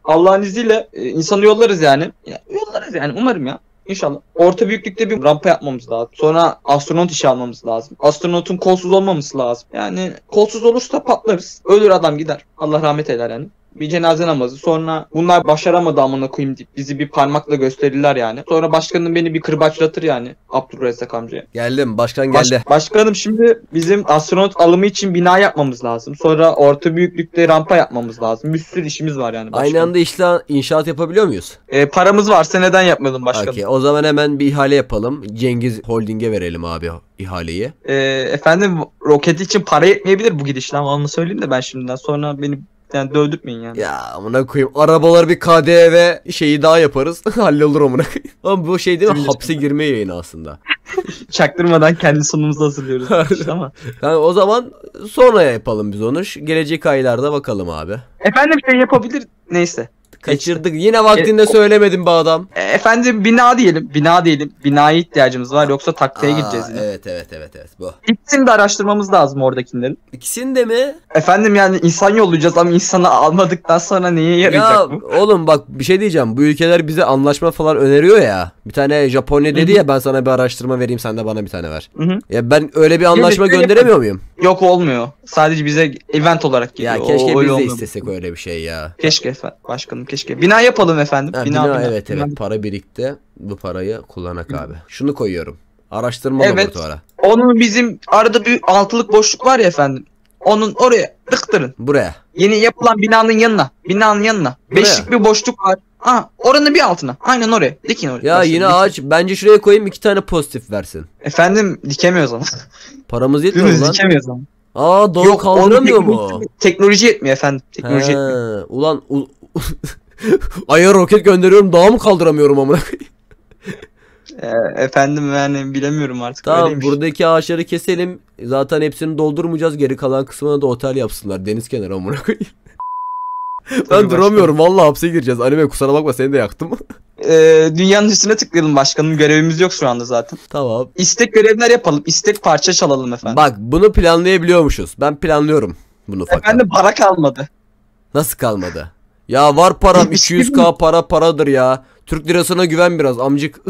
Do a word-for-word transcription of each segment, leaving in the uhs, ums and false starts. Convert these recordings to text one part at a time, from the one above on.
Allah'ın izniyle e, insanı yollarız yani. Ya, yollarız yani umarım ya. İnşallah. Orta büyüklükte bir rampa yapmamız lazım. Sonra astronot işe almamız lazım. Astronotun kolsuz olmaması lazım. Yani kolsuz olursa patlarız. Ölür adam gider. Allah rahmet eyler yani. Bir cenaze namazı. Sonra bunlar başaramadı amına koyayım deyip bizi bir parmakla gösterirler yani. Sonra başkanım beni bir kırbaçlatır yani. Abdurrezzak amcaya. Geldim. Başkan Baş, geldi. başkanım şimdi bizim astronot alımı için bina yapmamız lazım. Sonra orta büyüklükte rampa yapmamız lazım. Bir sürü işimiz var yani başkanım. Aynı anda işla, inşaat yapabiliyor muyuz? E, paramız varsa neden yapmayalım başkanım? Okay. O zaman hemen bir ihale yapalım. Cengiz Holding'e verelim abi ihaleyi. E, efendim roket için para yetmeyebilir bu gidişle ama onu söyleyeyim de ben şimdiden sonra beni yani dövdürtmeyin yani. Ya amına koyayım. Arabalar bir K D V şeyi daha yaparız. Hallolur amına koyayım. Ama bu şey değil mi? Hapse girme yayını aslında. Çaktırmadan kendi sonumuzu hazırlıyoruz işte ama. Yani o zaman sonra yapalım biz onu. Gelecek aylarda bakalım abi. Efendim şey yapabilir neyse. Kaçırdık. Yine vaktinde E, söylemedim be adam. E, efendim bina diyelim. Bina diyelim. Binaya ihtiyacımız var yoksa taklaya Aa, gideceğiz yine. Evet evet evet evet bu. İkisini de araştırmamız lazım oradakilerin. İkisini de mi? Efendim yani insan yollayacağız ama insanı almadıktan sonra neye yarayacak Ya bu? oğlum bak bir şey diyeceğim. Bu ülkeler bize anlaşma falan öneriyor ya. Bir tane Japonya dedi ya ben sana bir araştırma vereyim sen de bana bir tane ver. Hı hı. Ya ben öyle bir anlaşma Yok, gönderemiyor muyum? Yok olmuyor. Sadece bize event olarak geliyor. Ya keşke o, biz de olmuyor. istesek öyle bir şey ya. Keşke efendim başkanım keşke. Bina yapalım efendim. Ha, bina, bina, bina evet evet bina. para birikti. Bu parayı kullanak abi. Şunu koyuyorum. Araştırma Evet. laboratuvarı. Onun bizim arada bir altılık boşluk var ya efendim. Onun oraya tıktırın. Buraya. Yeni yapılan binanın yanına. Binanın yanına. Buraya. Beşlik bir boşluk var. Ha, oranın bir altına. Aynen oraya. Dikin oraya. Ya Başlayın, yine dikin. ağaç. Bence şuraya koyayım iki tane pozitif versin. Efendim dikemiyoruz ama. Paramız yetmiyor Dümdüz lan. dikemiyoruz ama. Aa doğru Yok, kaldıramıyor onun mu? teknoloji- Teknoloji yetmiyor efendim. Teknoloji He, yetmiyor. ulan u- Ay'a roket gönderiyorum daha mı kaldıramıyorum amına koyayım? Ee, efendim yani bilemiyorum artık. Tamam öyleymiş. buradaki ağaçları keselim. Zaten hepsini doldurmayacağız. Geri kalan kısmına da otel yapsınlar. Deniz kenarı amına koyayım. Ben Tabii duramıyorum. Vallahi hapse gireceğiz. Anime kusura bakma seni de yaktım. Ee, dünyanın üstüne tıklayalım başkanım. Görevimiz yok şu anda zaten. Tamam. İstek görevler yapalım. İstek parça çalalım efendim. Bak bunu planlayabiliyormuşuz. Ben planlıyorum bunu fakat. Efendim para kalmadı. Nasıl kalmadı? Ya var param iki yüz k para paradır ya. Türk lirasına güven biraz amcık.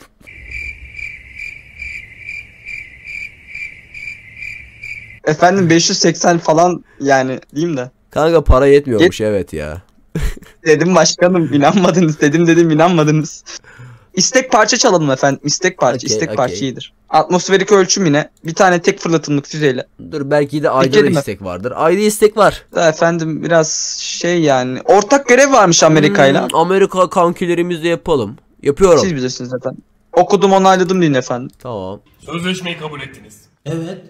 Efendim beş yüz seksen falan yani diyeyim de. Kanka para yetmiyormuş evet ya. Dedim başkanım inanmadınız. Dedim dedim inanmadınız. İstek parça çalalım efendim. İstek parça. Okey, istek okey. parça iyidir. Atmosferik ölçüm yine. Bir tane tek fırlatımlık füzeyle. Dur belki de ayda da Dikelim istek vardır. Ayda istek var. Da efendim biraz şey yani. Ortak görev varmış Amerika'yla. Hmm, Amerika kankilerimizle yapalım. Yapıyorum. Siz bilirsiniz efendim. Okudum onayladım deyin efendim. Tamam. Sözleşmeyi kabul ettiniz. Evet.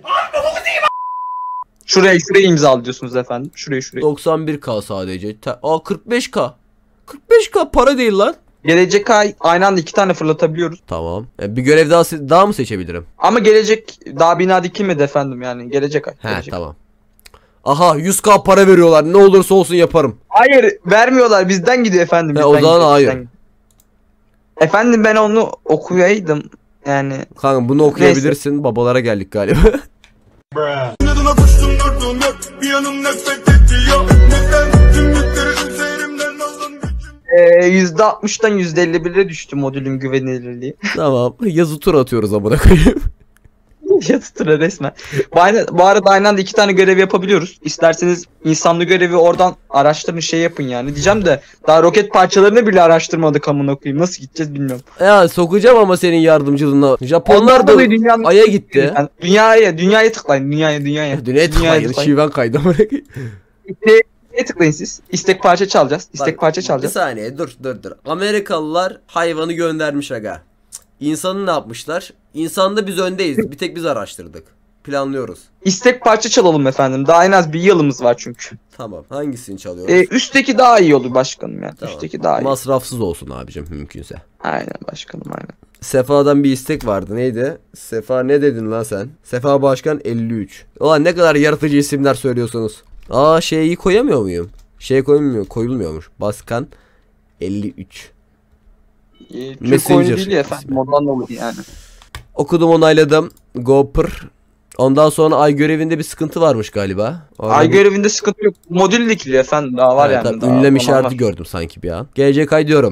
Şuraya şuraya imzalıyorsunuz efendim. Şuraya şuraya. doksan bir k sadece. Ta- Aa kırk beş k. kırk beş k para değil lan. Gelecek ay aynı anda iki tane fırlatabiliyoruz. Tamam. E, bir görev daha se- daha mı seçebilirim? Ama gelecek daha bina dikilmedi efendim yani. Gelecek ay. He Gelecek. tamam. Aha yüz k para veriyorlar. Ne olursa olsun yaparım. Hayır vermiyorlar bizden gidiyor efendim. He, bizden o zaman gidiyor, hayır. bizden gidiyor. Efendim ben onu okuyaydım. Yani Kanka bunu okuyabilirsin. Babalara geldik galiba. Adına koştum durdum yok. Bir yanım nefret ediyor. Neden zümrütleri üzerimden alın gücüm. e, yüzde altmıştan yüzde elli bire düştü modülün güvenilirliği. Tamam. Yazı tur atıyoruz amına koyayım. Yatıra resmen. Bu, aynı, bu arada aynı anda iki tane görev yapabiliyoruz. İsterseniz insanlı görevi oradan araştırın şey yapın yani. Diyeceğim de daha roket parçalarını bile araştırmadık amına koyayım. Nasıl gideceğiz bilmiyorum. Ya sokacağım ama senin yardımcılığına. Japonlar Ondan da dolayı dünyanın- Ay'a gitti. Yani dünyaya, dünyaya tıklayın. Dünyaya, dünyaya. Düne tıklayın. Şiven kaydı amına koyayım. İsteğe tıklayın siz. İstek parça çalacağız. İstek Bak, parça Bir çalacağız. saniye dur dur dur. Amerikalılar hayvanı göndermiş aga. İnsanı ne yapmışlar? İnsanda biz öndeyiz. Bir tek biz araştırdık. Planlıyoruz. İstek parça çalalım efendim. Daha en az bir yılımız var çünkü. Tamam. Hangisini çalıyoruz? Ee, üstteki daha iyi olur başkanım yani. Tamam. Üstteki daha iyi. Masrafsız olsun abicim mümkünse. Aynen başkanım aynen. Sefa'dan bir istek vardı. Neydi? Sefa ne dedin lan sen? Sefa Başkan elli üç. Ulan ne kadar yaratıcı isimler söylüyorsunuz. Aa şeyi koyamıyor muyum? Şey koyulmuyor, koyulmuyormuş. Başkan elli üç. Ee, Türk Messenger oyunu değil ya efendim. ismi. Ondan dolayı yani. Okudum onayladım. Gopr Ondan sonra ay görevinde bir sıkıntı varmış galiba. Orada Ay bir- görevinde sıkıntı yok. Modül dikiliyor efendim, daha var Evet, yani. tabii, daha ünlem zaman işareti var. gördüm sanki bir an. Gelecek ay diyorum.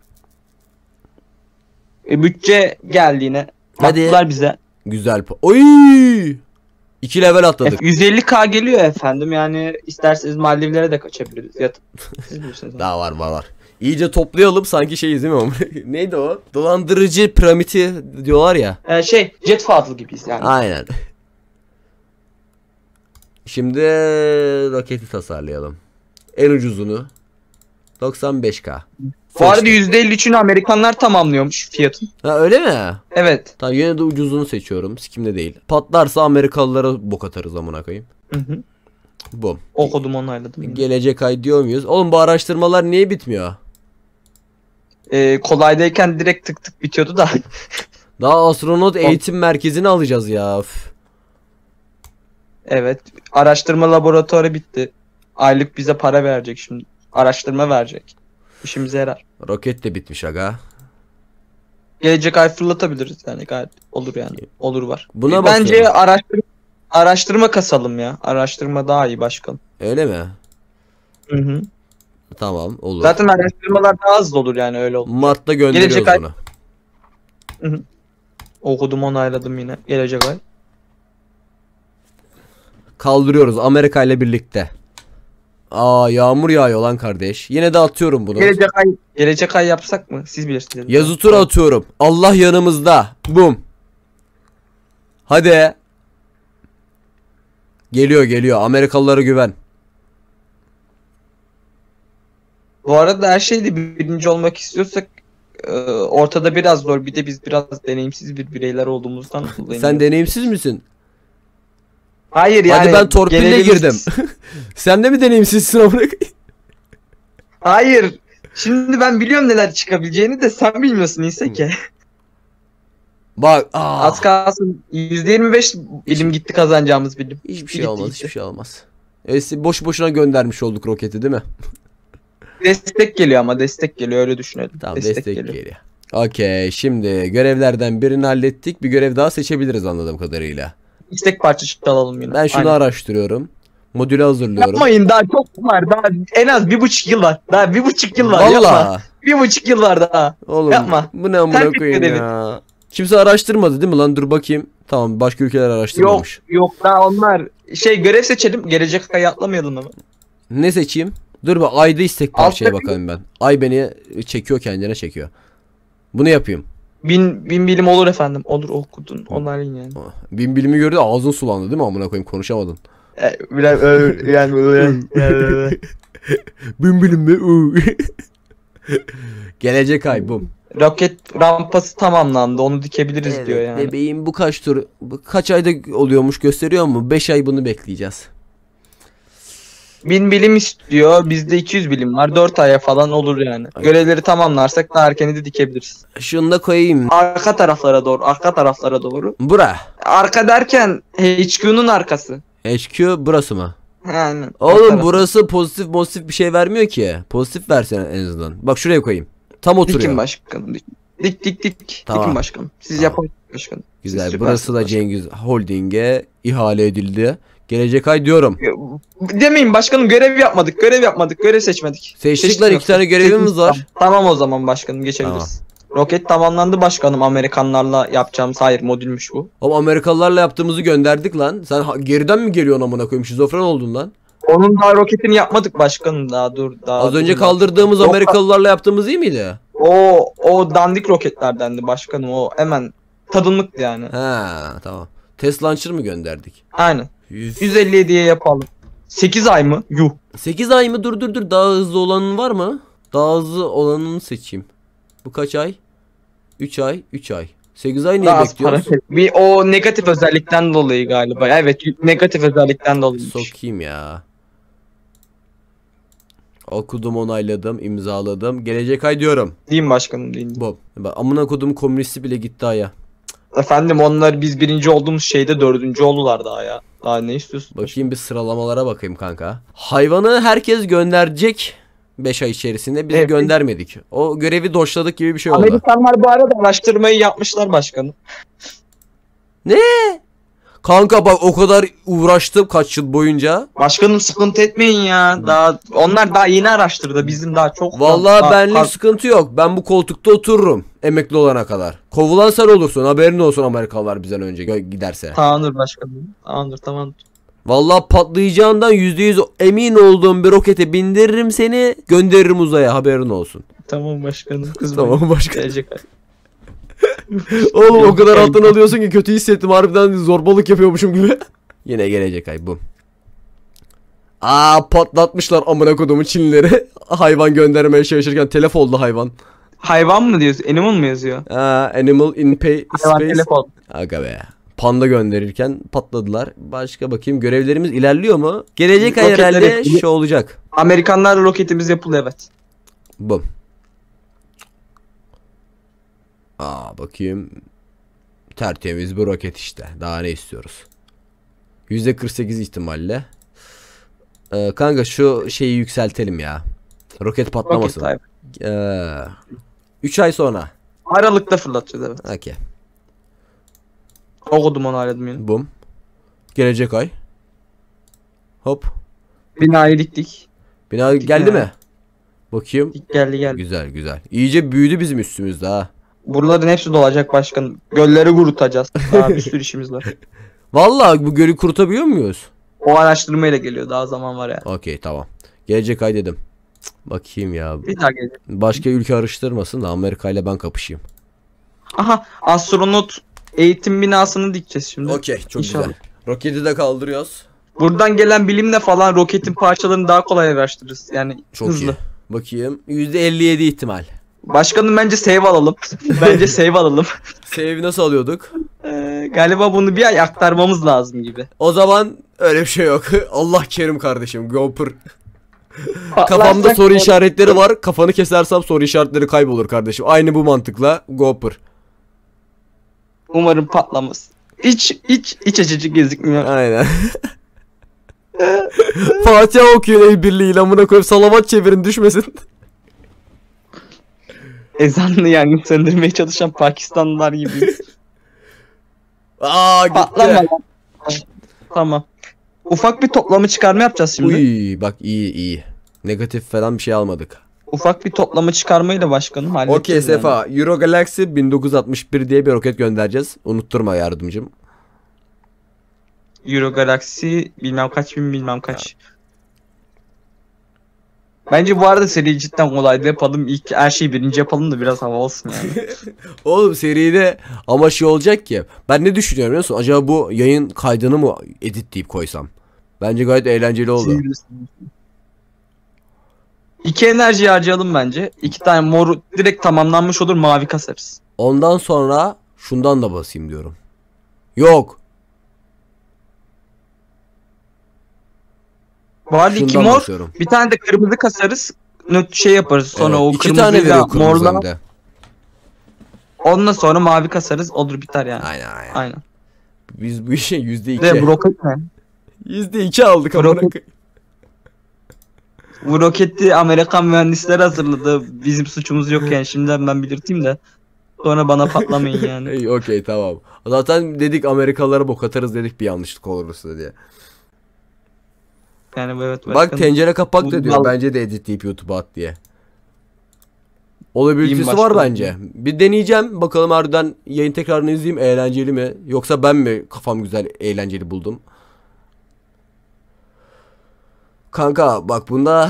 E, bütçe geldi yine. Hadi. Baktılar bize. Güzel. pa- Oy! iki level atladık. E, yüz elli K geliyor efendim, yani isterseniz Maldivlere de kaçabiliriz. Yat. Siz bilirsiniz. Daha var var var. İyice toplayalım sanki şeyiz değil mi? Neydi o? Dolandırıcı piramidi diyorlar ya. E, şey Jet Fadıl gibiyiz yani. Aynen. Şimdi roketi tasarlayalım. En ucuzunu. doksan beş K. Bu arada yüzde elli üçünü Amerikanlar tamamlıyormuş fiyatın. Ha öyle mi? Evet. Tamam yine de ucuzunu seçiyorum. Sikimde değil. Patlarsa Amerikalılara bok atarız amına koyayım. Hı hı. Bu. Okudum, onayladım. yine. Gelecek ay diyor muyuz? Oğlum bu araştırmalar niye bitmiyor? E, kolaydayken direkt tık tık bitiyordu da. Daha astronot eğitim merkezini alacağız ya. Üf. Evet. Araştırma laboratuvarı bitti. Aylık bize para verecek şimdi. Araştırma verecek. İşimize yarar. Roket de bitmiş aga. Gelecek ay fırlatabiliriz yani, gayet olur yani. Olur var. Buna Bence bakıyorum. araştırma araştırma kasalım ya. Araştırma daha iyi başkanım. Öyle mi? Hı hı. Tamam olur. Zaten araştırmalar daha hızlı olur yani, öyle olur. Mart'ta gönderiyoruz Gelecek ay- bunu. Okudum, onayladım yine. Gelecek ay. Kaldırıyoruz Amerika ile birlikte. Aa yağmur yağıyor lan kardeş. Yine de atıyorum bunu. Gelecek ay gelecek ay yapsak mı? Siz bilirsiniz. Yazı tura atıyorum. Allah yanımızda. Bum. Hadi. Geliyor geliyor. Amerikalılara güven. Bu arada her şeyde birinci olmak istiyorsak e, ortada biraz zor. Bir de biz biraz deneyimsiz bir bireyler olduğumuzdan dolayı. Sen deneyimsiz misin? Hayır yani. Hadi ben torpille genelimiz- girdim. Sen de mi deneyimsizsin amına koyayım? Hayır. Şimdi ben biliyorum neler çıkabileceğini de sen bilmiyorsun iyiyse ki. Bak. Aa. Az kalsın yüzde yirmi beş bilim gitti, kazanacağımız bilim. Hiçbir şey Gitti, olmaz. gitti. Hiçbir şey olmaz. E, boş boşuna göndermiş olduk roketi değil mi? Destek geliyor ama destek geliyor, öyle düşünelim. Tamam destek, geliyor. Okey şimdi görevlerden birini hallettik. Bir görev daha seçebiliriz anladığım kadarıyla. İstek parçası alalım yine. Ben şunu Aynen. araştırıyorum. Modülü hazırlıyorum. Yapmayın, daha çok var. Daha en az bir buçuk yıl var. Daha bir buçuk yıl var. Yapma. Valla. Bir buçuk yıl var daha. Oğlum Yapma. bu ne amına Sen koyayım görevi. ya. Kimse araştırmadı değil mi lan? Dur bakayım. Tamam başka ülkeler Yok araştırmamış. yok, daha onlar şey görev seçelim. Gelecek ay atlamayalım ama. Ne seçeyim? Dur bak ayda istek parçaya Altta bir- bakalım ben. Ay beni çekiyor kendine çekiyor. Bunu yapayım. Bin, bin bilim olur efendim. Olur, okudun. Onların yani. Oh, bin bilimi gördü ağzın sulandı değil mi amına koyayım konuşamadın. E, biraz öyle yani öyle. Bin bilim mi? Uu. Gelecek ay bum. Roket rampası tamamlandı. Onu dikebiliriz diyor yani. Bebeğim bu kaç tur bu kaç ayda oluyormuş gösteriyor mu? beş ay bunu bekleyeceğiz. Bin bilim istiyor. Bizde iki yüz bilim var. dört aya falan olur yani. Ay. Görevleri tamamlarsak daha erken de dikebiliriz. Şunu da koyayım. Arka taraflara doğru. Arka taraflara doğru. Bura. Arka derken H Q'nun arkası. H Q burası mı? Yani. Oğlum burası pozitif pozitif bir şey vermiyor ki. Pozitif versene en azından. Bak şuraya koyayım. Tam oturuyor. Dikin başkanım. Dik dik dik. dik. Tamam. Dikin başkanım. Siz Tamam. yapın başkanım. Siz Güzel. süpersiniz Burası da başkanım. Cengiz Holding'e ihale edildi. Gelecek ay diyorum. Demeyin başkanım, görev yapmadık. Görev yapmadık. Görev seçmedik. Seçtik Seçtik lan, mi? iki tane görevimiz Seçtik, var. Tamam. Tamam o zaman başkanım, geçebiliriz. Roket tamamlandı başkanım. Amerikanlarla yapacağımız, hayır modülmüş bu. Ama Amerikalılarla yaptığımızı gönderdik lan. Sen ha- geriden mi geliyorsun amına koyayım? Şizofren oldun lan. Onun daha roketini yapmadık başkanım, daha dur daha. Az önce dur. kaldırdığımız Yok, Amerikalılarla yaptığımız iyi miydi? O o dandik roketlerdendi başkanım, o hemen tadımlıktı yani. Ha tamam. Test launcher mı gönderdik? Aynen. yüz yüz elli yediye yapalım. sekiz ay mı? Yuh. sekiz ay mı? Dur dur dur. Daha hızlı olanın var mı? Daha hızlı olanını seçeyim. Bu kaç ay? üç ay. üç ay. sekiz ay niye Daha az para. bekliyoruz? Bir o negatif özellikten dolayı galiba. Evet, negatif özellikten dolayı. Sokayım ya. Okudum, onayladım, imzaladım. Gelecek ay diyorum. Diyeyim başkanım, diyeyim. Bu. Bak amına kodum komünisti bile gitti aya. Efendim onlar biz birinci olduğumuz şeyde dördüncü oldular daha ya. Daha ne istiyorsun? Bakayım bir sıralamalara bakayım kanka. Hayvanı herkes gönderecek beş ay içerisinde. Biz Evet. göndermedik. O görevi doşladık gibi bir şey oldu. Amerikanlar bu arada araştırmayı yapmışlar başkanım. Kanka bak o kadar uğraştım kaç yıl boyunca. Başkanım sıkıntı etmeyin ya. Daha onlar daha yeni araştırdı. Bizim daha çok. Vallahi daha, benlik daha- sıkıntı yok. Ben bu koltukta otururum emekli olana kadar. Kovulan sen olursun. Haberin olsun Amerikalılar bizden önce gö- giderse. Tamamdır başkanım. Tamamdır tamam. Vallahi patlayacağından yüzde yüz emin olduğum bir rokete bindiririm seni, gönderirim uzaya, haberin olsun. Tamam başkanım. Kızmayın. Tamam başka. Gelecek ay. Oğlum o kadar alttan alıyorsun ki kötü hissettim, harbiden zorbalık yapıyormuşum gibi. Yine gelecek ay bu. Aa patlatmışlar amına kodumu Çinlileri. Hayvan göndermeye çalışırken telef oldu hayvan. Hayvan mı diyorsun? Animal mı yazıyor? Aa, animal in pay Hayvan space. telefon. Aga be. Panda gönderirken patladılar. Başka bakayım, görevlerimiz ilerliyor mu? Gelecek ay Roketleri- herhalde şu olacak. Amerikanlarla roketimiz yapıldı evet. Bum. Aa bakayım. Tertemiz bir roket işte. Daha ne istiyoruz? yüzde kırk sekiz ihtimalle. Ee, kanka şu şeyi yükseltelim ya. Roket patlamasın. Roket type. Ee, üç ay sonra. Aralıkta fırlatacağız evet. Okey. Okudum onu aradım yani. Bum. Gelecek ay. Hop. Binayı diktik. Bina Diktik geldi ya. mi? Bakayım. Dik geldi geldi. Güzel güzel. İyice büyüdü bizim üstümüzde ha. Buraların hepsi dolacak başkanım. Gölleri kurutacağız. Daha bir sürü işimiz var. Vallahi bu gölü kurutabiliyor muyuz? O araştırmayla geliyor. Daha zaman var yani. Okey tamam. Gelecek ay dedim. Cık, bakayım ya. Bir daha gelecek. Başka ülke araştırmasın da Amerika ile ben kapışayım. Aha astronot eğitim binasını dikeceğiz şimdi. Okey çok İnşallah. güzel. Roketi de kaldırıyoruz. Buradan gelen bilimle falan roketin parçalarını daha kolay araştırırız. Yani Çok hızlı. iyi. Bakayım. yüzde elli yedi ihtimal. Başkanım bence save alalım. Bence save alalım. Save nasıl alıyorduk? Ee, galiba bunu bir ay aktarmamız lazım gibi. O zaman öyle bir şey yok. Allah kerim kardeşim. Gopur. Kafamda soru işaretleri var. Kafanı kesersem soru işaretleri kaybolur kardeşim. Aynı bu mantıkla Gopur. Umarım patlamaz. Hiç hiç iç açıcı gözükmüyor. Aynen. Fatiha okuyor el birliğiyle amına koyup salavat çevirin düşmesin. Ezanlı yangın söndürmeye çalışan Pakistanlılar gibi. Aa Patlama gitti. lan. Tamam. Ufak bir toplamı çıkarma yapacağız şimdi. Uy bak iyi iyi. Negatif falan bir şey almadık. Ufak bir toplama çıkarmayla başkanım Okey halledeceğiz yani. Sefa. Euro Galaxy bin dokuz yüz altmış bir diye bir roket göndereceğiz. Unutturma yardımcım. Euro Galaxy bilmem kaç bin bilmem kaç. Bence bu arada seri cidden kolaydı, yapalım ilk her şeyi birinci yapalım da biraz hava olsun yani. Oğlum seride ama şey olacak ki. Ben ne düşünüyorum biliyor musun? Acaba bu yayın kaydını mı editleyip koysam? Bence gayet eğlenceli oldu. İki enerji harcayalım bence. İki tane mor direkt tamamlanmış olur, mavi kasarız. Ondan sonra şundan da basayım diyorum. Yok. Bu arada iki Şundan mor, basıyorum. bir tane de kırmızı kasarız. Nöt şey yaparız sonra Evet, o iki tane kırmızıyla veriyor kırmızı morla. önde. Ondan sonra mavi kasarız, olur biter yani. Aynen aynen. Aynen. Biz bu işe yüzde Bir de bu iki. roket ne? Yüzde iki aldık Bu amına roket- koyayım. Bu roketi Amerikan mühendisler hazırladı. Bizim suçumuz yok yani, şimdiden ben belirteyim de. Sonra bana patlamayın yani. İyi okey tamam. Zaten dedik Amerikalılara bok atarız dedik bir yanlışlık olursa diye. Yani evet Bak başkanım. tencere kapak da Bu- diyor. Val- Bence de editleyip YouTube'a at diye. Olabilitesi İyiyim var başkanım. bence. Bir deneyeceğim. Bakalım harbiden yayın tekrarını izleyeyim. Eğlenceli mi? Yoksa ben mi kafam güzel eğlenceli buldum? Kanka bak bunda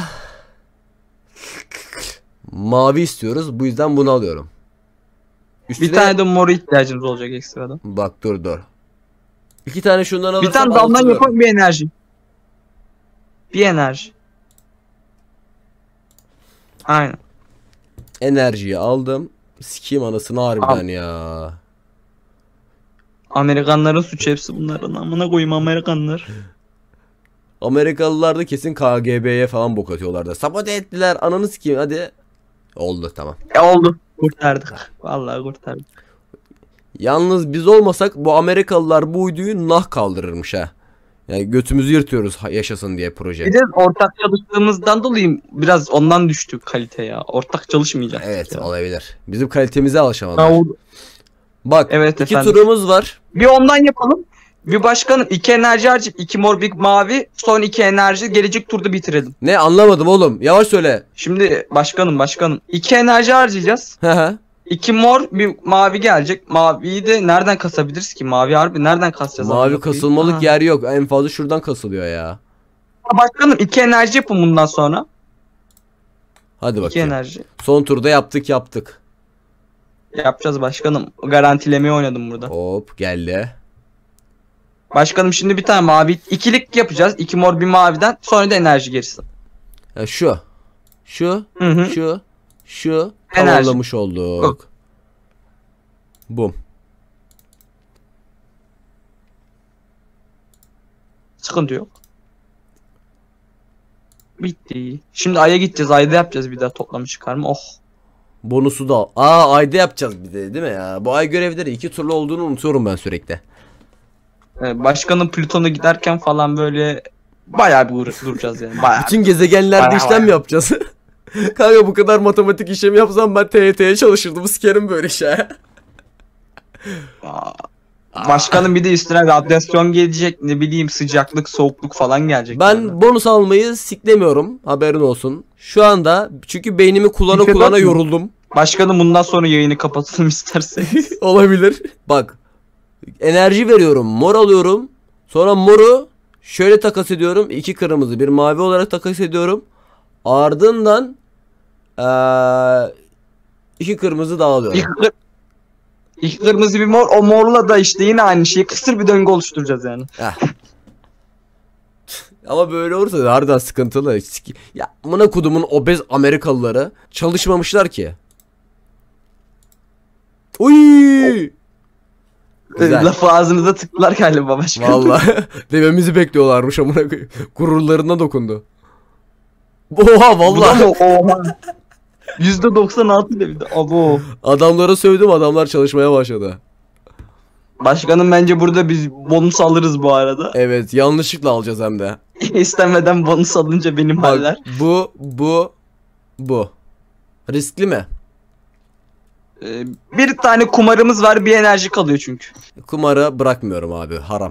mavi istiyoruz. Bu yüzden bunu alıyorum. Üstüne... Bir tane de mor ihtiyacımız olacak ekstradan. Bak dur dur. İki tane şundan alırsam Bir tane daldan altı yapalım, bir enerji. Bir enerji. Aynen. enerjiyi aldım. Sikiyim anasını harbiden ya. Amerikanların suçu hepsi bunların. Amına koyayım Amerikanlar. Amerikalılar da kesin K G B'ye falan bok atıyorlar da. Sabote ettiler ananı sikeyim hadi. Oldu tamam. E oldu. Kurtardık. Vallahi kurtardık. Yalnız biz olmasak bu Amerikalılar bu uyduyu nah kaldırırmış ha. Yani götümüzü yırtıyoruz ha- yaşasın diye proje. Bir de ortak çalıştığımızdan dolayı biraz ondan düştü kalite ya. Ortak çalışmayacak. Evet ya. olabilir. Bizim kalitemize Ha, alışamadılar. o- Bak Evet iki efendim. turumuz var. Bir ondan yapalım. Bir başkanım iki enerji harcayıp iki mor bir mavi son iki enerji gelecek turda bitirelim. Ne anlamadım oğlum. Yavaş söyle. Şimdi başkanım başkanım iki enerji harcayacağız. Hı hı. İki mor bir mavi gelecek. Maviyi de nereden kasabiliriz ki? Mavi harbi nereden kasacağız? Mavi Anladım. kasılmalık Aha. yer yok. En fazla şuradan kasılıyor ya. Başkanım iki enerji yapın bundan sonra. Hadi İki bakayım. enerji. Son turda yaptık yaptık. Yapacağız başkanım. Garantilemeyi oynadım burada. Hop geldi. Başkanım şimdi bir tane mavi ikilik yapacağız. İki mor bir maviden sonra da enerji gerisi. Ha, şu. Şu. Hı hı. Şu. Şu. Enerji. Tamamlamış olduk. Bum. Sıkıntı yok. Bitti. Şimdi Ay'a gideceğiz. Ay'da yapacağız bir daha toplama çıkarma. Oh. Bonusu da al. Aa ayda yapacağız bir de değil mi ya? Bu ay görevleri iki turlu olduğunu unutuyorum ben sürekli. Ee, Başkanın Plüton'a giderken falan böyle bayağı bir uğra- duracağız yani. Bayağı. Bütün gezegenlerde Bayağı işlem mi yapacağız? Kanka bu kadar matematik işlemi yapsam ben T Y T'ye çalışırdım. Sikerim böyle işe. Aa, Başkanın bir de üstüne radyasyon gelecek, ne bileyim sıcaklık, soğukluk falan gelecek. Ben yani. bonus almayı siklemiyorum. Haberin olsun. Şu anda çünkü beynimi kullana Fikret kullana yok mu? yoruldum. Başkanım bundan sonra yayını kapatalım isterseniz. Olabilir. Bak. Enerji veriyorum. Mor alıyorum. Sonra moru şöyle takas ediyorum. İki kırmızı bir mavi olarak takas ediyorum. Ardından ee, iki kırmızı daha alıyorum. İki, kır- iki kırmızı bir mor, o morla da işte yine aynı şeyi kısır bir döngü oluşturacağız yani. Heh. Ama böyle olursa da harbiden sıkıntılı. Siki- Ya amına kodumun obez Amerikalıları çalışmamışlar ki. Uy! Güzel. Lafı ağzınıza tıktılar galiba başkanım. Vallahi dememizi bekliyorlarmış amına koyayım. Gururlarına dokundu. Oha vallahi. Oha. yüzde doksan altı dedi. Abo. Adamlara sövdüm, adamlar çalışmaya başladı. Başkanım bence burada biz bonus alırız bu arada. Evet, yanlışlıkla alacağız hem de. İstemeden bonus alınca benim haller. Bak bu bu bu. Riskli mi? Ee, bir tane kumarımız var, bir enerji kalıyor çünkü. Kumarı bırakmıyorum abi, haram.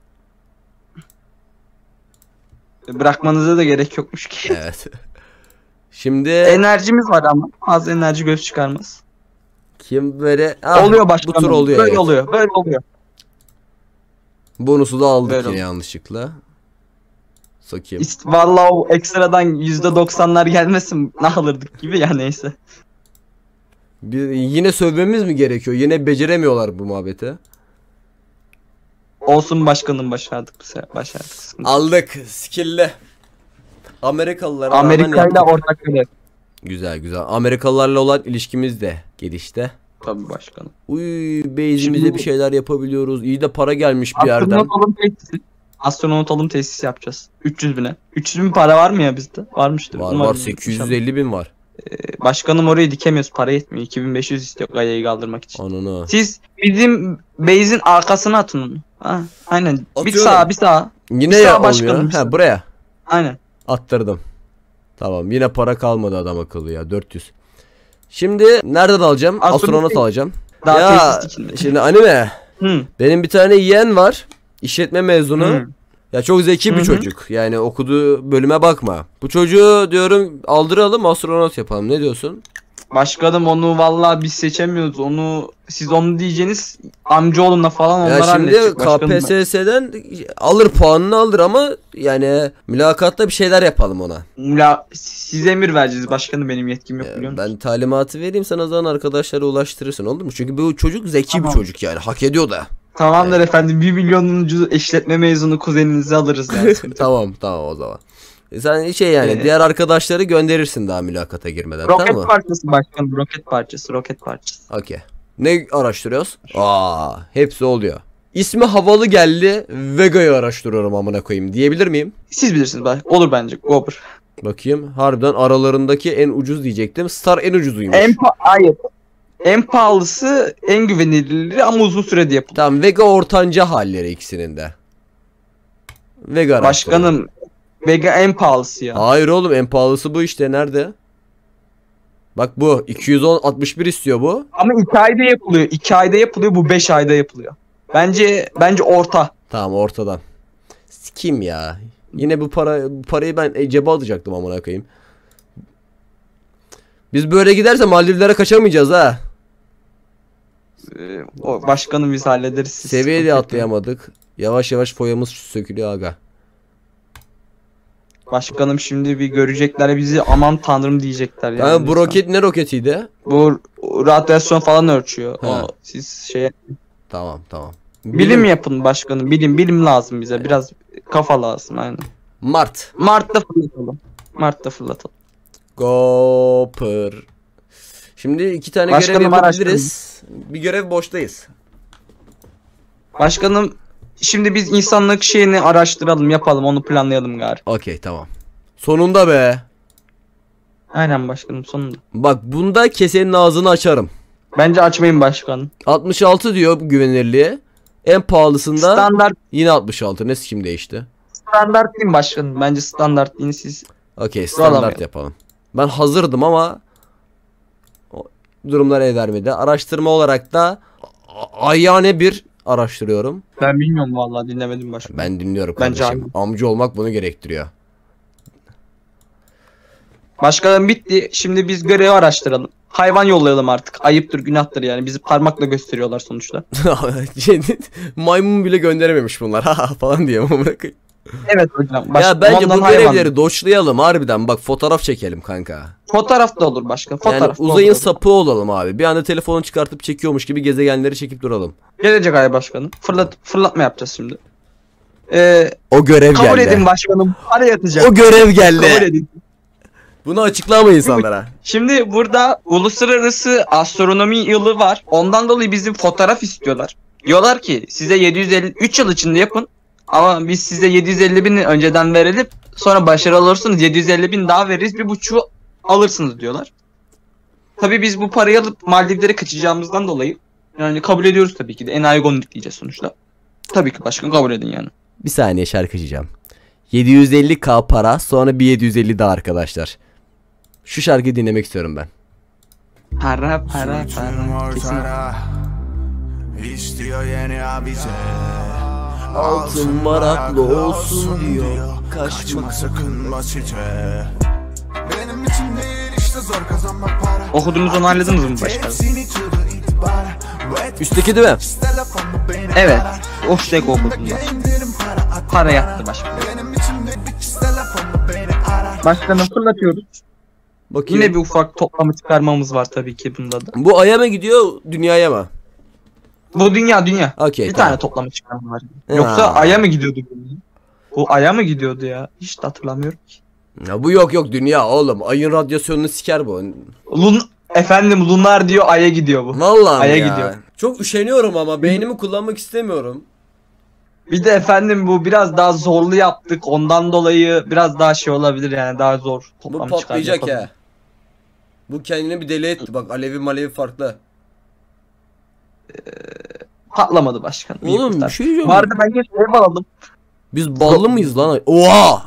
Bırakmanıza da gerek yokmuş ki. Evet. Şimdi Enerjimiz var ama az enerji göz çıkarmaz. kim böyle ah, oluyor başkanım. bu tur oluyor. Böyle evet. oluyor. Böyle oluyor. Bonusu da aldık Böyle yine oluyor. yanlışlıkla. Sokayım. İst vallahi o ekstradan yüzde doksanlar gelmesin ne alırdık gibi ya, neyse. Bir, yine sövmemiz mi gerekiyor? Yine beceremiyorlar bu muhabbeti. Olsun başkanım, başardık bu sefer. Başardık. Sıkıntı. Aldık. Skill'le. Amerikalılara rağmen Amerika ile yaptık. ortak görev. Güzel güzel. Amerikalılarla olan ilişkimiz de gelişti. Tabii başkanım. Uy, base'imizde Şimdi- bir şeyler yapabiliyoruz. İyi de para gelmiş bir yerden. Astronot alım tesisi. Astronot alım tesisi yapacağız. üç yüz bine. üç yüz bin para var mı ya bizde? Varmıştır. Var Umarım var sekiz yüz elli bin var. inşallah. Başkanım orayı dikemiyoruz. Para yetmiyor. iki bin beş yüz istiyor Gaia'yı kaldırmak için. Ananı. Siz bizim base'in arkasına atın onu. Ha, aynen. Bir Atıyorum. sağa bir sağa. Yine Bir ya sağ başkanım, olmuyor. bir sağ. Ha buraya. Aynen. Attırdım. Tamam yine para kalmadı adam akıllı ya dört yüz. Şimdi nereden alacağım? Astronot Astronot değil. alacağım. Daha Ya tesis içinde. şimdi anime. Hı. Benim bir tane yeğen var. İşletme mezunu. Hı. Ya çok zeki bir Hı hı. çocuk. Yani okuduğu bölüme bakma. Bu çocuğu diyorum aldıralım astronot yapalım. Ne diyorsun? Başkanım onu vallahi biz seçemiyoruz. Onu siz onu diyeceğiniz amcaoğlunla falan onlar Ya şimdi halledecek başkanım. K P S S'den alır puanını alır ama yani mülakatta bir şeyler yapalım ona. Ya, size emir vereceğiz başkanım, benim yetkim yok Ya biliyor musun? ben talimatı vereyim sen o zaman arkadaşlara ulaştırırsın olur mu? Çünkü bu çocuk zeki Tamam. bir çocuk yani hak ediyor da. Tamamdır efendim, bir milyonuncu işletme mezunu kuzeninizi alırız yani. Tamam tamam o zaman. E Sen şey yani Ee, diğer arkadaşları gönderirsin daha mülakata girmeden roket tamam mı? parçası başkanım, roket parçası, roket parçası. Okey. Ne araştırıyoruz? Aa, hepsi oluyor. İsmi havalı geldi. Vega'yı araştırıyorum amına koyayım diyebilir miyim? Siz bilirsiniz bak. Olur bence. Gober. Bakayım. Harbiden aralarındaki en ucuz diyecektim. Star en ucuzuymuş. En pa hayır. En pahalısı, en güvenilirleri ama uzun sürede yapılıyor. Tamam Vega ortanca halleri ikisinin de. Vega araştırıyorum. Başkanım, Vega en pahalısı ya. Hayır oğlum en pahalısı bu işte nerede? Bak bu iki yüz on altmış bir istiyor bu. Ama iki ayda yapılıyor. iki ayda yapılıyor, bu beş ayda yapılıyor. Bence bence orta. Tamam ortadan. Kim ya? Yine bu para bu parayı ben e, cebe atacaktım amına koyayım. Biz böyle giderse Maldivlere kaçamayacağız ha. Ee, o başkanım biz hallederiz. Siz Seviye de sıkıntı atlayamadık. Yavaş yavaş foyamız sökülüyor aga. etmeyin. Başkanım şimdi bir görecekler bizi, aman tanrım diyecekler yani. Yani bu lütfen. roket ne roketiydi? Bu radyasyon falan ölçüyor. Ha. O siz şey Tamam tamam. bilim yapın başkanım. Bilim bilim lazım bize. Biraz kafa lazım aynen. Mart. Mart'ta fırlatalım. Mart'ta fırlatalım. Gopper. Şimdi iki tane Başkanım, görev yapabiliriz. Bir görev boştayız. Başkanım şimdi biz insanlık şeyini araştıralım, yapalım, onu planlayalım gari. Okey tamam. Sonunda be. Aynen başkanım, sonunda. Bak bunda kesenin ağzını açarım. Bence açmayın başkanım. altmış altı diyor bu güvenirliğe. En pahalısında Standart yine altmış altı. Ne kim değişti? standart değil mi başkanım? Bence standart değil, siz. Okey standart Sıralamaya. yapalım. Ben hazırdım ama o durumlar el vermedi. Araştırma olarak da a- ayane bir araştırıyorum. Ben bilmiyorum vallahi, dinlemedim başkanım. Ben dinliyorum Bence kardeşim. Amca olmak bunu gerektiriyor. Başkanım bitti. Şimdi biz görevi araştıralım. Hayvan yollayalım artık. Ayıptır, günahtır yani. Bizi parmakla gösteriyorlar sonuçta. Şey, maymun bile gönderememiş bunlar ha falan diye amına koyayım. Evet hocam. Baş- Ya bence ondan bu hayvan. görevleri doçlayalım harbiden. Bak fotoğraf çekelim kanka. Fotoğraf da olur başkan. Fotoğraf Yani da uzayın olur. sapı olalım abi. Bir anda telefonu çıkartıp çekiyormuş gibi gezegenleri çekip duralım. Gelecek ay başkanım. Fırlat fırlatma yapacağız şimdi. Ee, O görev kabul geldi. edin başkanım. Para yatacak. O görev Kabul geldi. edin. Bunu açıklama insanlara. Şimdi burada uluslararası astronomi yılı var. Ondan dolayı bizim fotoğraf istiyorlar. Diyorlar ki size yedi yüz elli üç yıl içinde yapın. Ama biz size yedi yüz elli bin önceden verelim. Sonra başarılı olursunuz yedi yüz elli bin daha veririz. Bir buçuğu alırsınız diyorlar. Tabii biz bu parayı alıp Maldivlere kaçacağımızdan dolayı yani kabul ediyoruz tabii ki de. Enayi gonluk diyeceğiz sonuçta. Tabii ki başkan, kabul edin yani. Bir saniye şarkıcıyacağım. yedi yüz elli K para sonra bir yedi yüz elli daha arkadaşlar. Şu şarkıyı dinlemek istiyorum ben. Para para para. Kesin. İstiyor yeni abize. Altın maraklı olsun diyor. Kaçma sakın basite. Benim için değil işte zor kazanmak para. Okudunuz, onu hallediniz mi başkanım? Üstteki değil mi? Evet. Of tek okudunuz. Para yattı başkanım. Başkanım fırlatıyoruz. Bakayım. Yine bir ufak toplamı çıkarmamız var tabii ki bunda da. Bu aya mı gidiyor dünyaya mı? Bu dünya dünya. Okey Bir tamam. tane toplamı çıkarma var. Ha. Yoksa aya mı gidiyordu bu? Bu aya mı gidiyordu ya? Hiç de hatırlamıyorum ki. Ya bu yok yok dünya oğlum. Ayın radyasyonunu siker bu. Lun Efendim lunar diyor, aya gidiyor bu. Vallahi Aya ya. gidiyor. Çok üşeniyorum ama beynimi kullanmak istemiyorum. Bir de efendim bu biraz daha zorlu yaptık. Ondan dolayı biraz daha şey olabilir yani, daha zor Bu toplam patlayacak çıkaracak. ya. Bu kendini bir deli etti bak alevi malevi farklı. Patlamadı başkanım. iyi Oğlum kurtar. bir şey diyeceğim. Bu arada ben geç ev alalım. Biz ballı mıyız lan? Oha!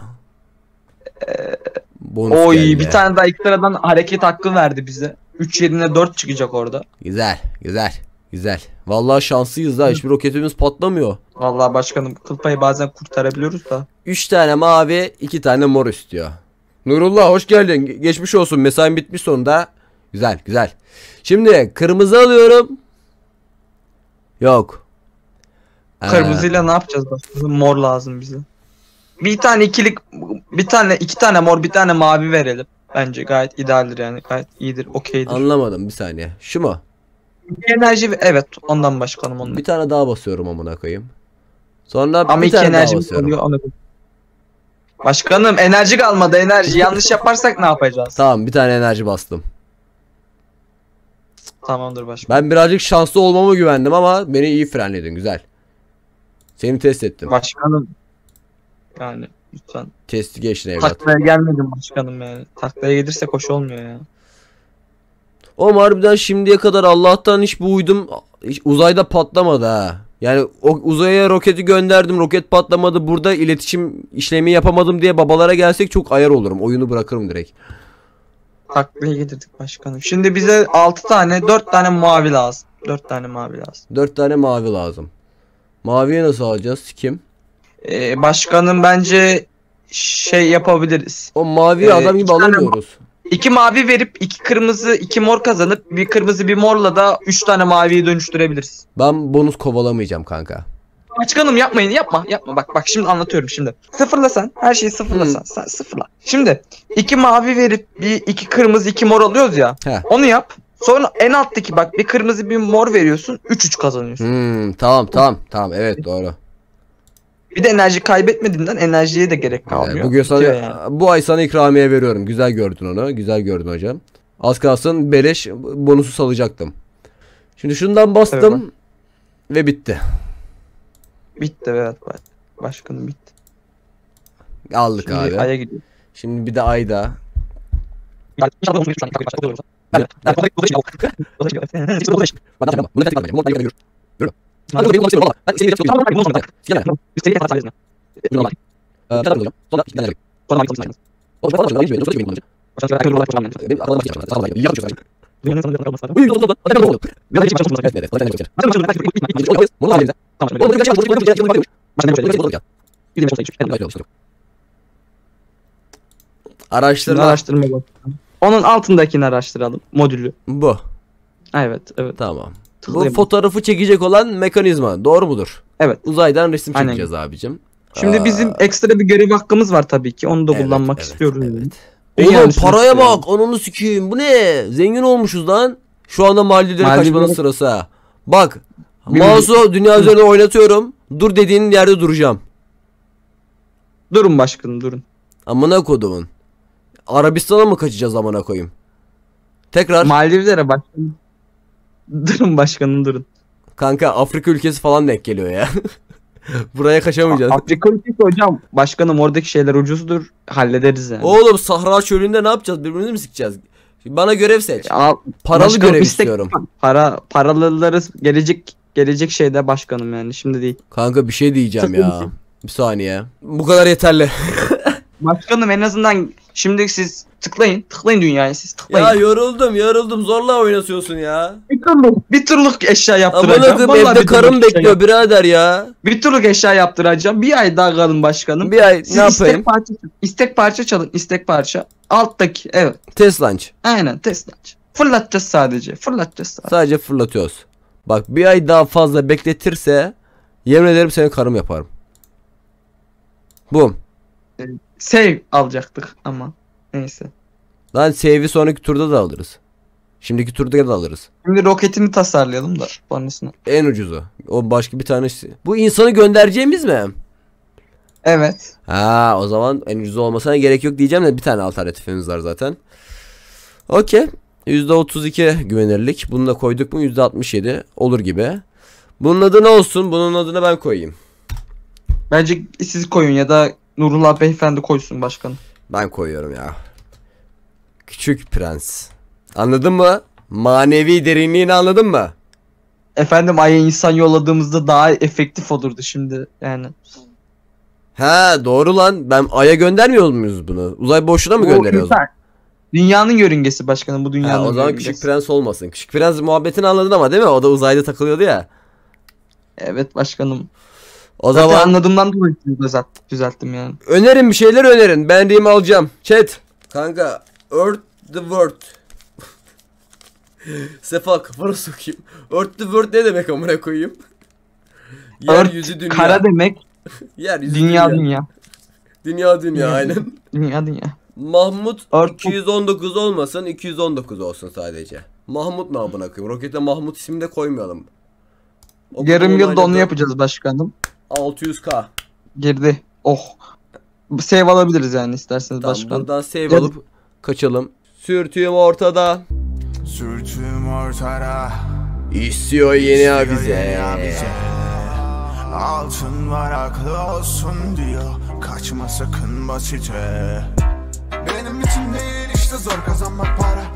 Bonus Oy geldi. bir tane daha ekstradan hareket hakkı verdi bize. üç yerine dört çıkacak orada. Güzel güzel güzel. Vallahi şanslıyız da hiçbir roketimiz patlamıyor. Vallahi başkanım kıl payı bazen kurtarabiliyoruz da. üç tane mavi iki tane mor istiyor. Nurullah hoş geldin. Ge- Geçmiş olsun mesain bitmiş sonunda. Güzel güzel. Şimdi kırmızı alıyorum. Yok. Ee, Kırmızıyla ne yapacağız başkanım? Mor lazım bize. Bir tane ikilik, bir tane iki tane mor, bir tane mavi verelim. Bence gayet idealdir yani, gayet iyidir, okeydir. Anlamadım bir saniye. Şu mu? Enerji, evet ondan başkanım ondan. Bir tane daha basıyorum amına koyayım. Sonra Ama bir iki tane daha enerji basıyorum. oluyor onu. Başkanım enerji kalmadı, enerji. Yanlış yaparsak ne yapacağız? Tamam bir tane enerji bastım. Tamamdır başkanım. Ben birazcık şanslı olmama güvendim ama beni iyi frenledin güzel. Seni test ettim. Başkanım yani lütfen. Testi geçtin evlat. Taklaya gelmedim başkanım yani. Taklaya gelirsek hoş olmuyor ya. Oğlum harbiden şimdiye kadar Allah'tan hiç bu uydum hiç uzayda patlamadı ha. Yani o uzaya roketi gönderdim, roket patlamadı. Burada iletişim işlemi yapamadım diye babalara gelsek çok ayar olurum. Oyunu bırakırım direkt. Taklaya getirdik başkanım. Şimdi bize altı tane, dört tane mavi lazım. dört tane mavi lazım. dört tane mavi lazım. Maviye nasıl alacağız? Kim? Ee, başkanım bence şey yapabiliriz. O maviyi Ee, adam gibi iki tane- alamıyoruz. İki mavi verip iki kırmızı iki mor kazanıp bir kırmızı bir morla da üç tane maviyi dönüştürebiliriz. Ben bonus kovalamayacağım kanka. Başkanım yapmayın yapma yapma bak bak şimdi anlatıyorum şimdi. Sıfırlasan her şeyi sıfırlasan sen sıfırla. Şimdi iki mavi verip bir iki kırmızı iki mor alıyoruz ya. He. Onu yap. Sonra en alttaki bak bir kırmızı bir mor veriyorsun üç üç kazanıyorsun. Hmm, tamam tamam tamam evet doğru. Bir de enerji kaybetmediğinden enerjiye de gerek Evet, kalmıyor. bugün sana, Bitiyor yani. bu ay sana ikramiye veriyorum. Güzel gördün onu. Güzel gördün hocam. Az kalsın beleş bonusu salacaktım. Şimdi şundan bastım Evet, ve bitti. Bitti evet bak. Başkanım bitti. Aldık Şimdi abi. Ay'a gidiyor. Şimdi bir de ayda. Araştırma. Araştırma bak. Onun altındakini araştıralım. Modülü. Bu. Evet evet. Tamam. Bu Tıklayalım. fotoğrafı çekecek olan mekanizma. Doğru mudur? Evet. Uzaydan resim Aynen. çekeceğiz abicim. Şimdi Aa, bizim ekstra bir görev hakkımız var tabii ki. Onu da evet, kullanmak evet, istiyoruz. evet. Dünya Oğlum üstüne paraya istiyorum. bak. Onunu sikeyim. Bu ne? Zengin olmuşuz lan. Şu anda Maldivlere Maldivlere- kaçmanın sırası ha. Bak. Bir- Mouse'u dünya üzerinde oynatıyorum. Dur dediğin yerde duracağım. Durun başkanım durun. Amına kodumun. Arabistan'a mı kaçacağız amına koyayım? Tekrar. Maldivlere başkanım. Durun başkanım durun. Kanka Afrika ülkesi falan denk geliyor ya. Buraya kaçamayacağız. Afrika ülkesi hocam. Başkanım oradaki şeyler ucuzdur. Hallederiz yani. Oğlum Sahra çölünde ne yapacağız? Birbirimizi mi sikeceğiz? Bana görev seç. Al- Paralı başkanım, görev istek- istiyorum. Para paralıları gelecek gelecek şeyde başkanım yani şimdi değil. Kanka bir şey diyeceğim ya. Sıkıntı. Bir saniye. Bu kadar yeterli. Başkanım en azından şimdi siz tıklayın. Tıklayın dünyayı siz tıklayın. Ya yoruldum yoruldum. Zorla oynatıyorsun ya. bir turluk, bir turluk eşya Amına yaptıracağım. koyayım Vallahi evde bir karım turluk eşya bekliyor yap- birader ya. Bir turluk eşya yaptıracağım. Bir ay daha kalın başkanım. Bir ay Siz ne istek yapayım? parça, istek parça çalın. İstek parça. Alttaki evet. Test lunch. Aynen Tesla. Fırlatacağız sadece. Fırlatacağız sadece. Sadece fırlatıyoruz. Bak bir ay daha fazla bekletirse yemin ederim senin karım yaparım. Bum. Save alacaktık ama. Neyse. Lan save'i sonraki turda da alırız. Şimdiki turda da alırız. Şimdi roketini tasarlayalım da. Bonusunu. En ucuzu. O başka bir tanesi. Bu insanı göndereceğimiz mi? Evet. Ha o zaman en ucuz olmasına gerek yok diyeceğim de bir tane alternatifimiz var zaten. Okey. yüzde otuz iki güvenirlik. Bunu da koyduk mu yüzde altmış yedi olur gibi. Bunun adı ne olsun? Bunun adını ben koyayım. Bence siz koyun ya da Nurullah Beyefendi koysun başkanım. Ben koyuyorum ya. Küçük Prens. Anladın mı? Manevi derinliğini anladın mı? Efendim Ay'a insan yolladığımızda daha efektif olurdu şimdi yani. Ha doğru lan. Ben Ay'a göndermiyor muyuz bunu? Uzay boşluğuna mı Bu gönderiyoruz? insan- Dünyanın yörüngesi başkanım bu dünyanın Ha, o zaman yörüngesi. Küçük Prens olmasın. Küçük Prens muhabbetini anladın ama değil mi? O da uzayda takılıyordu ya. Evet başkanım. O Zaten zaman anladığımdan dolayı düzelt, düzelttim yani. önerin bir şeyler önerin. Beğendiğimi alacağım. Chat. Kanka Earth the World. Sefa kafana sokayım. Earth the World ne demek amına koyayım? Yeryüzü Earth, dünya. kara demek, Yeryüzü dünya dünya. Dünya dünya aynen. Dünya dünya. Mahmut Earth- iki yüz on dokuz olmasın iki yüz on dokuz olsun sadece. Mahmut ne amına koyayım? Rokete Mahmut ismini de koymayalım. O Yarım kadar yılda onu oynadı. yapacağız başkanım. altı yüz K. Girdi. Oh. Save alabiliriz yani isterseniz Tamam başkanım. buradan save Ya- alıp kaçalım. Sürtüğüm ortada. Sürtüm ortada. İstiyor yeni avize. Altın varaklı olsun diyor. Kaçma sakın basite. Benim için değil işte zor kazanmak para.